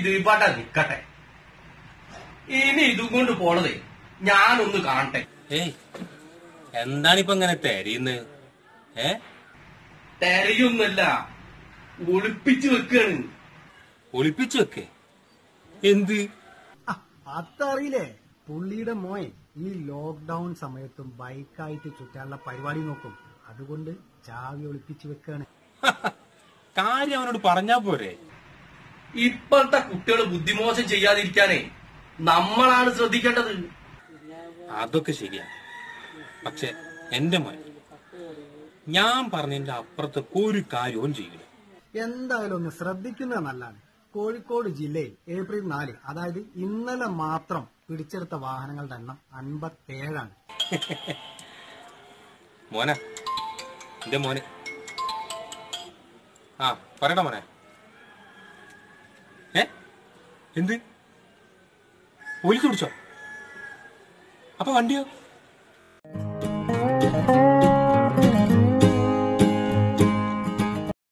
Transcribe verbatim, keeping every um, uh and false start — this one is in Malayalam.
ദീപാട്ട നിക്കട്ടെ. ഇനി ഇതും കൊണ്ട് പോണതേ ഞാനൊന്ന് കാണട്ടെ. ഏയ് എന്താണിപ്പ ഇങ്ങനെ തെരയുന്നത്? ഏ തെരയൊന്നല്ല, ഒളിപ്പിച്ചു വെക്കാണ്. ഒളിപ്പിച്ചു വെക്കേ? എന്ത്? അതറിയില്ലേ, പുള്ളിയുടെ മോൻ ഈ ലോക്ക്ഡൌൺ സമയത്തും ബൈക്കായിട്ട് ചുറ്റാനുള്ള പരിപാടി നോക്കും. അതുകൊണ്ട് ചാവി ഒളിപ്പിച്ചു വെക്കാണ്. കാര്യം അവനോട് പറഞ്ഞാ പോരെ? ഇപ്പോഴത്തെ കുട്ടികൾ ബുദ്ധിമോശം ചെയ്യാതിരിക്കാനേ നമ്മളാണ് ശ്രദ്ധിക്കേണ്ടത്. അതൊക്കെ ശരിയാ. പക്ഷെ എന്റെ മോൻ ഞാൻ പറഞ്ഞതിന്റെ അപ്പുറത്തൊക്കെ ഒരു കാര്യവും ചെയ്യില്ല. എന്തായാലും ഒന്ന് ശ്രദ്ധിക്കുന്നത് നല്ലതാണ്. കോഴിക്കോട് ജില്ലയിൽ ഏപ്രിൽ നാല്, അതായത് ഇന്നലെ മാത്രം പിടിച്ചെടുത്ത വാഹനങ്ങളുടെ എണ്ണം അൻപത്തേഴാണ്. മോനെ, എന്റെ മോനെ. ആ പറയടാ മോനെ. ഏ എന്ത്? പോലീസ് പിടിച്ചോ? അപ്പൊ വണ്ടിയോ?